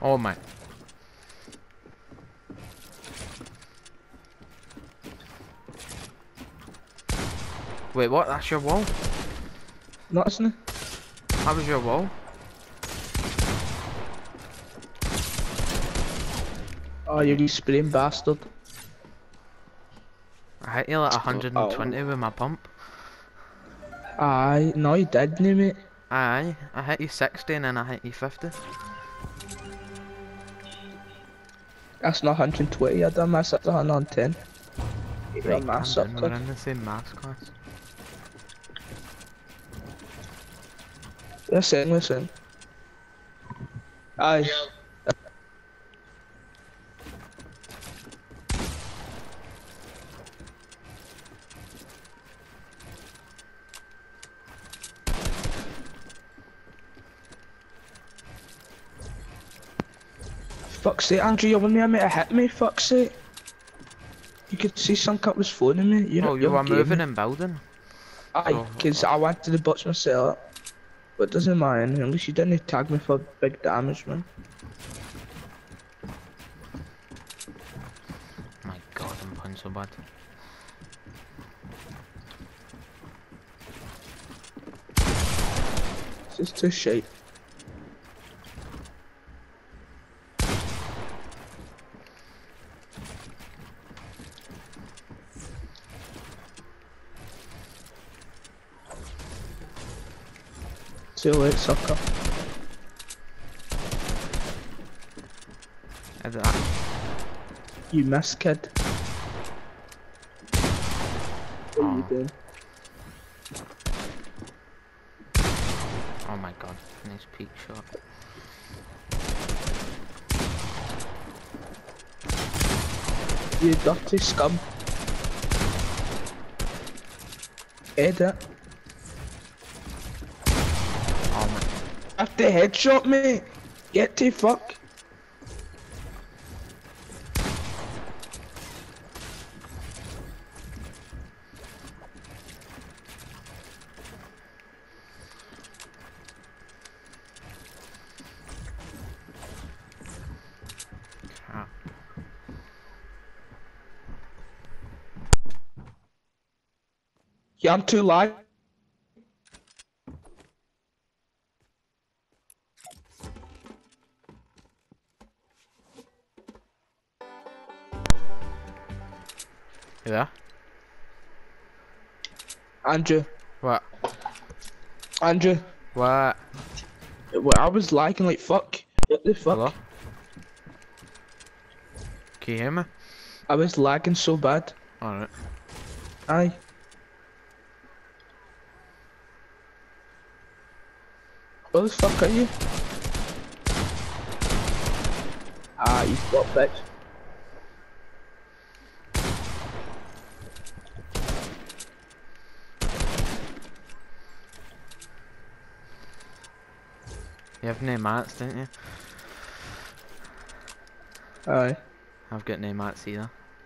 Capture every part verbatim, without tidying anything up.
Oh my. Wait, what? That's your wall? Not, isn't it? That was your wall? Oh, you respraying bastard. I hit you like Oh. one hundred twenty with my pump. Aye, no you didn't, mate. Aye, I hit you sixty and then I hit you fifty. That's not one hundred twenty, I done my that's one hundred ten. Right, You're a calm mass down, we're sucker. in the same maths class. Listen, listen. Aye. Fuck's sake, Andrew, you're one there, mate, hit me, fuck's sake. You could see some cup was phoning me. You're, Oh, you you're were gaming. moving and building? Aye, Oh, because I wanted to butch myself. But it doesn't matter, at least you didn't tag me for big damage, man. My god, I'm playing so bad. This is too shite. Too late, sucker. Is it that? You missed, kid. What are you Oh. doing? Oh my god, nice peak shot. You dirty scum. Edit. Oh my. After headshot, mate. Get to fuck. Crap. Yeah, I'm too live. You there? Andrew. What? Andrew. What? Well, I was lagging like fuck. What the fuck? Hello? Can you hear me? I was lagging so bad. Alright. Aye. Where the fuck are you? Ah, you got bitch. You have no mats, didn't you? Aye. I've got no mats either.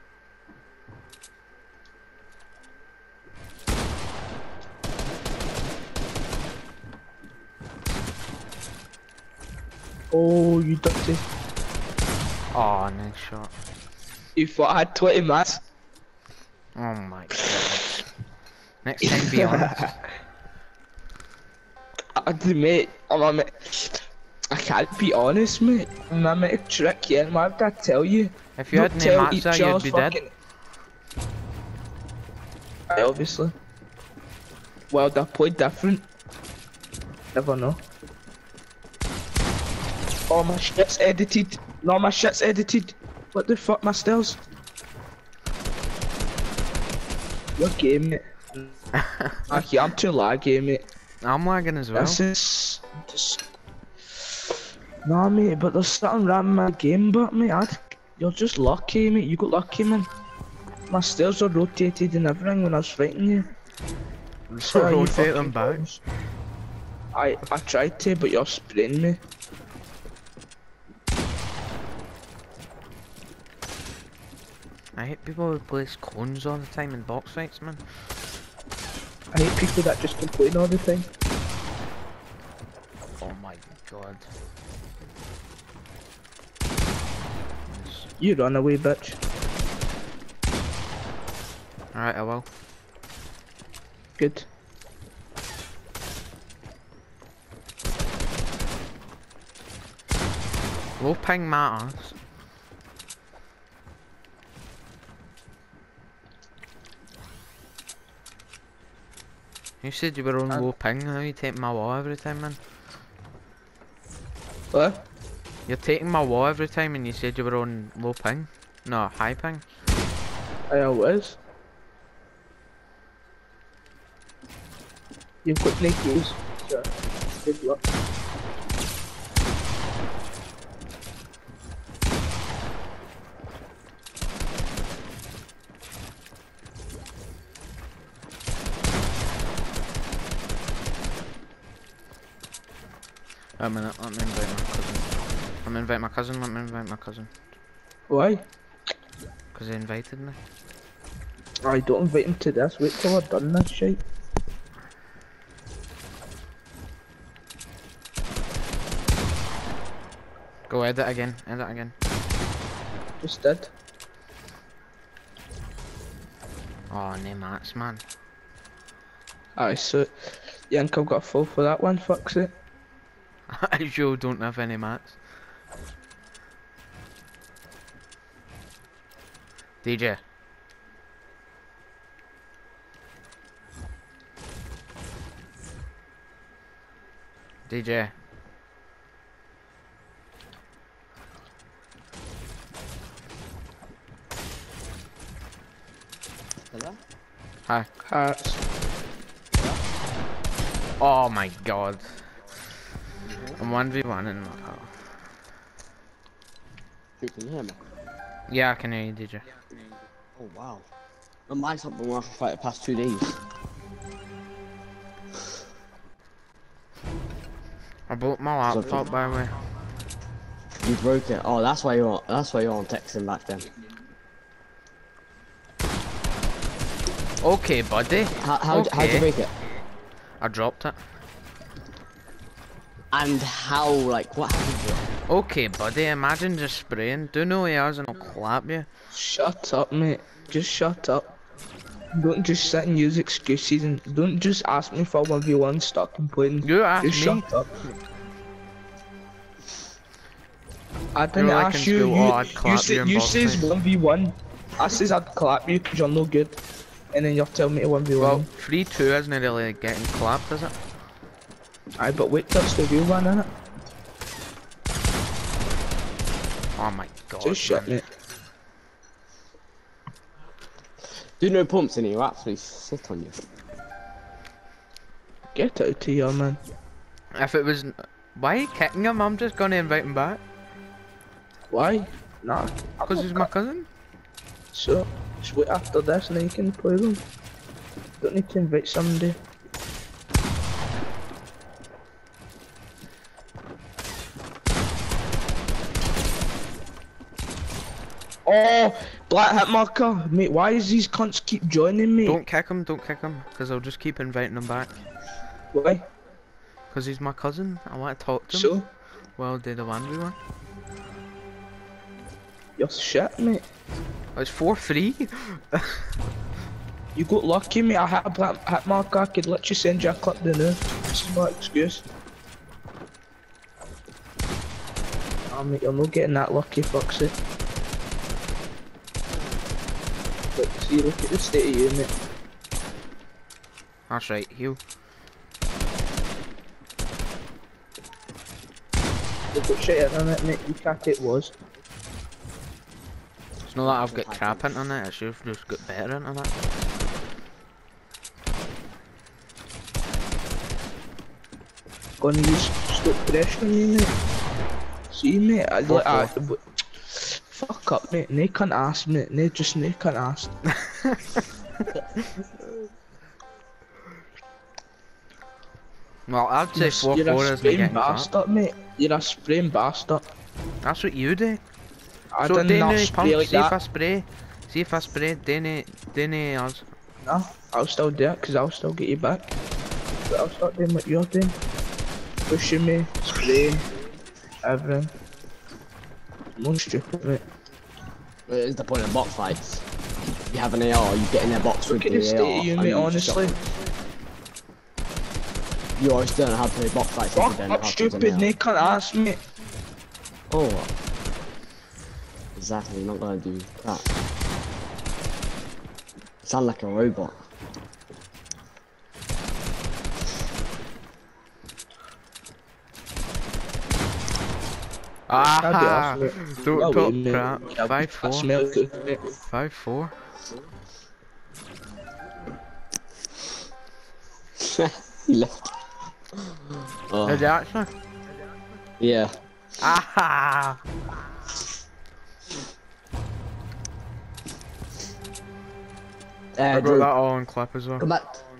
Oh, you dirty. Oh, nice shot. You thought I had twenty mats? Oh my god. Next time be honest. I do, mate. I'm a mate. I can't be honest, mate. I'm a mate trick, yeah. Why would I tell you? If you Don't had no tell mats each there, you'd other's be dead. fucking- Aye, obviously. Well, they play different. Never know. Oh, my shit's edited. No, my shit's edited. What the fuck, my stills? You're gay, mate. Okay, I'm too laggy, mate. I'm lagging as well. This is just. Nah, mate, but there's something wrong with my game, but mate, I'd... you're just lucky, mate. You got lucky, man. My stairs are rotated and everything when I was fighting you. So How are you rotate them fucking back. clowns? I I tried to, but you're spraying me. I hate people who place cones all the time in box fights, man. I hate people that just complain all the time. Oh my god. You run away, bitch. Alright, I will. Good. Low ping matters. You said you were on Uh, low ping, now you take my wall every time, man. What? You're taking my wall every time and you said you were on low ping. No, high ping. I was. You've got no keys, so good luck. Wait a minute, let me invite my cousin. Let me invite my cousin, let me invite my cousin. Why? Because he invited me. I don't invite him to this. Wait till I've done this shit. Go edit again, edit again. Just did. Oh, no mats, man. Aye, so you think I've got a full for that one? Fuck's it. I sure don't have any mats. D J. D J. Hello? Hi. Hearts. Oh my god. I'm one v one in my car. You can hear me? Yeah, I can hear you, D J. Oh wow. My mic's not been working for like the past two days. I broke my laptop, by the way. You broke it. Oh, that's why you're on, that's why you're on texting back then. Okay, buddy. How how okay. how'd you break it? I dropped it. And how, like, what happened to it? Okay, buddy. Imagine just spraying. Do know he has and I'll clap you. Shut up, mate. Just shut up. Don't just sit and use excuses and don't just ask me for one v one. Stop complaining. You asked Just me. shut up. I didn't You're like ask in you. school, You, oh, I'd you, clap say, you in you both says nights. one v one. I says I'd clap you because you're no good. And then you're telling me to one v one. Well, three two isn't really getting clapped, is it? Aye, but wait till it's the real one, innit? Oh my god. Just shut, man. mate. Do no pumps in here, actually sit on you. Get out of here, man. If it was... Why are you kicking him? I'm just gonna invite him back. Why? Nah. Because he's my cousin. So, just wait after this and then you can play them. Don't need to invite somebody. Oh, black hit marker. Mate, why does these cunts keep joining me? Don't kick him, don't kick him. Because I'll just keep inviting him back. Why? Because he's my cousin. I want to talk to him. So? Well, I'll do the one v one. You're shit, mate. Oh, it's four three. You got lucky, mate. I hit a black hit marker. I could literally send you a clip there now. This is my excuse. Oh, mate, you're not getting that lucky, fuck's it. But see, look at the state of you, mate. That's right, heal. You've got shit in it, mate. You can't take was. It's not that I've got crap internet, it's you've just got better internet. Gonna use stop pressure on you, mate. See, mate, I, Fuck I, off. I, fuck up, mate. They can't ask, mate. They just they can't ask. Well, I'd say You're, four you're four a isn't spraying getting crap. bastard, mate. You're a spraying bastard. That's what you do. I So did do not any spray pumps, like see if I that. spray. See if I spray, do any, do any ours. No, I'll still do it, because I'll still get you back. But I'll start doing what you're doing. Pushing me, spraying, everything. More stupid, mate. What is the point of box fights? You have an A R, you get in their box Look with at the the A state R. of you, and mate, you just honestly. shot. You always don't know how to play box fights. if you Fuck, don't know fuck how to use an stupid, A R. Nick, can't ask me. Oh. Exactly, you're not gonna do that. You sound like a robot. Ah! That'd be awesome. Don't No, talk wait, mate. crap. Yeah, Five I four. smell good, mate. Five four. He left. Oh. Did you actually? Yeah. Ah! Uh, I got Drew, that all on clip as well. come back.